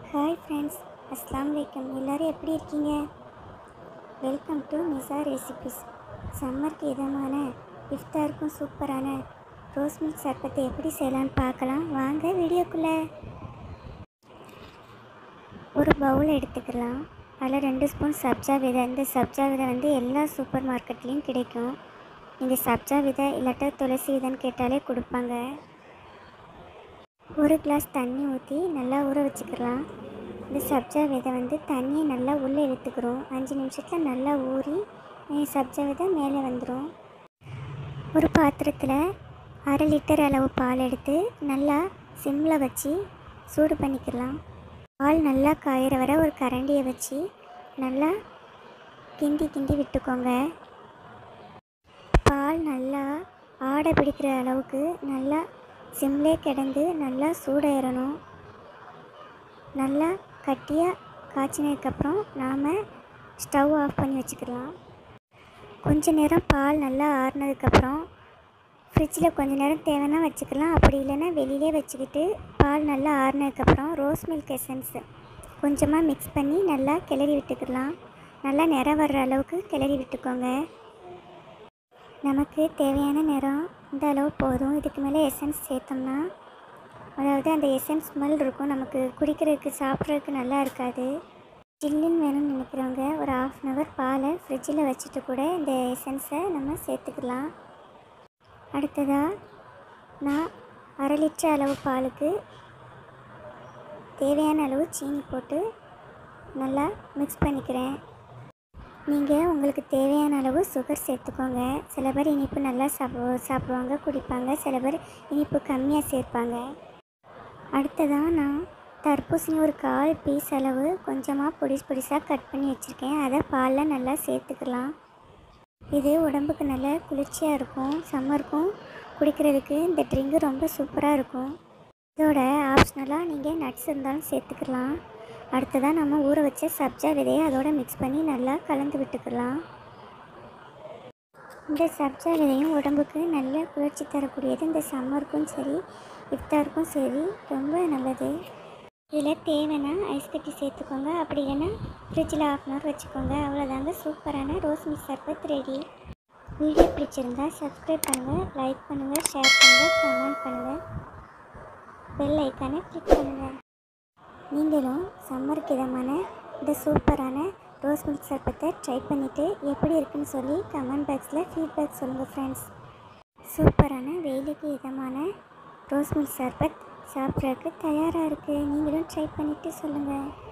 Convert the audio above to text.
Hi friends, அஸ்ஸலாமு அலைக்கும். எல்லோரும் எப்படி இருக்கீங்க? Welcome to Nisa recipes. சம்மருக்கு இதமான இஃப்தாருக்கும் சூப்பரான ரோஸ் மில்க் சர்பத்தை எப்படி செய்யலான்னு பார்க்கலாம். வாங்க வீடியோக்குள்ளே. ஒரு பவுல் எடுத்துக்கலாம். அதில் 2 ஸ்பூன் சப்ஜா விதை. இந்த சப்ஜா விதை எல்லா சூப்பர் மார்க்கெட்லேயும் கிடைக்கும். இந்த சப்ஜா விதை இல்லாட்டா துளசி விதைன்னு கேட்டாலே கொடுப்பாங்க. ஒரு கிளாஸ் தண்ணி ஊற்றி நல்லா ஊற வச்சுக்கலாம். இந்த சப்ஜா விதை தண்ணியை நல்லா உள்ளே இழுத்துக்கிறோம். 5 நிமிஷத்தில் நல்லா ஊறி சப்ஜா விதை மேலே வந்துடும். ஒரு பாத்திரத்தில் 1/2 லிட்டர் அளவு பால் எடுத்து நல்லா சிம்மில் வச்சு சூடு பண்ணிக்கலாம். பால் நல்லா காயிற வரை ஒரு கரண்டியை வச்சு நல்லா கிண்டி விட்டுக்கோங்க. பால் நல்லா ஆடை பிடிக்கிற அளவுக்கு நல்லா சிம்லே கிடந்து நல்லா சூடேறணும். நல்லா கட்டியாக காய்ச்சினதுக்கப்புறம் நாம் ஸ்டவ் ஆஃப் பண்ணி வச்சுக்கலாம். கொஞ்ச நேரம் பால் நல்லா ஆறுனதுக்கப்புறம் ஃப்ரிட்ஜில் கொஞ்ச நேரம் தேவைன்னா வச்சுக்கலாம். அப்படி இல்லைன்னா வெளியிலே வச்சுக்கிட்டு பால் நல்லா ஆறுனதுக்கப்புறம் ரோஸ் மில்க் எசன்ஸு கொஞ்சமாக மிக்ஸ் பண்ணி நல்லா கிளறி விட்டுக்கலாம். நல்லா நிறம் வர்ற அளவுக்கு கிளறி விட்டுக்கோங்க. நமக்கு தேவையான நிறம் இந்த அளவு போதும். இதுக்கு மேலே எசன்ஸ் சேர்த்தோம்னா அந்த எசன்ஸ் ஸ்மெல் இருக்கும். நமக்கு குடிக்கிறதுக்கு சாப்பிட்றதுக்கு நல்லா இருக்காது. ஜில்லுன்னு வேணும்னு நினைக்கிறவங்க ஒரு 1/2 hour பாலை ஃப்ரிட்ஜில் வச்சுட்டு கூட இந்த எசன்ஸை நம்ம சேர்த்துக்கலாம். அடுத்ததாக நான் 1/2 லிட்டர் அளவு பாலுக்கு தேவையான அளவு சீனி போட்டு நல்லா மிக்ஸ் பண்ணிக்கிறேன். நீங்கள் உங்களுக்கு தேவையான அளவு சுகர் சேர்த்துக்கோங்க. சில பேர் இனிப்பு நல்லா சாப்பிடுவாங்க, குடிப்பாங்க. சில பேர் இனிப்பு கம்மியாக சேர்ப்பாங்க. அடுத்ததாக நான் தர்பூசணி ஒரு 1/4 பீஸ் அளவு கொஞ்சமாக பொடிசாக கட் பண்ணி வச்சுருக்கேன். அதை பாலில் நல்லா சேர்த்துக்கலாம். இது உடம்புக்கு நல்லா குளிர்ச்சியாக இருக்கும். சம்மருக்கும் குடிக்கிறதுக்கு இந்த ட்ரிங்கு ரொம்ப சூப்பராக இருக்கும். இதோட ஆப்ஷனலாக நீங்கள் நட்ஸ் இருந்தாலும் சேர்த்துக்கலாம். அடுத்ததாக நம்ம ஊற வச்ச சப்ஜா விதையை அதோடு மிக்ஸ் பண்ணி நல்லா கலந்து விட்டுக்கலாம். இந்த சப்ஜா விதையும் உடம்புக்கு நல்ல குளிர்ச்சி தரக்கூடியது. இந்த சம்மருக்கும் சரி இஃப்தாருக்கும் சரி ரொம்ப நல்லது. இதில் தேவைன்னா ஐஸ் கட்டி சேர்த்துக்கோங்க. அப்படி இல்லைன்னா ஃப்ரிட்ஜில் 1/2 hour வச்சுக்கோங்க. அவ்வளோதாங்க, சூப்பரான ரோஸ் மில்க் சர்பத் ரெடி. வீடியோ பிடிச்சிருந்தா சப்ஸ்கிரைப் பண்ணுங்கள், லைக் பண்ணுங்கள், ஷேர் பண்ணுங்கள், கமெண்ட் பண்ணுங்கள், பெல் ஐக்கானை கிளிக் பண்ணுங்கள். நீங்களும் சம்மருக்கு இதமான இந்த சூப்பரான ரோஸ் மில்க் சர்பத்தை ட்ரை பண்ணிவிட்டு எப்படி இருக்குன்னு சொல்லி கமெண்ட் பாக்ஸில் ஃபீட்பேக் சொல்லுங்கள் ஃப்ரெண்ட்ஸ். சூப்பரான வெயிலுக்கு இதமான ரோஸ் மில்க் சர்பத் சாப்பிட்றதுக்கு தயாராக இருக்குது. நீங்களும் ட்ரை பண்ணிவிட்டு சொல்லுங்கள்.